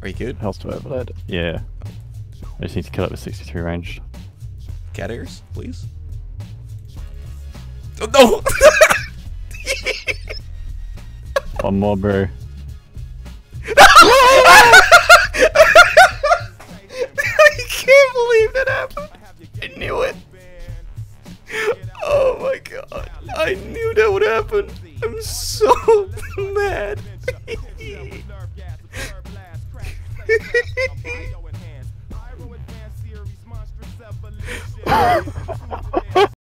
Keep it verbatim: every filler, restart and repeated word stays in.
Are you good? Health to overload. Yeah. I just need to kill it with sixty-three ranged. Cat ears, please. Oh, no! One more, bro. I can't believe that happened. I knew it. Oh my god. I knew that would happen. I'm so mad.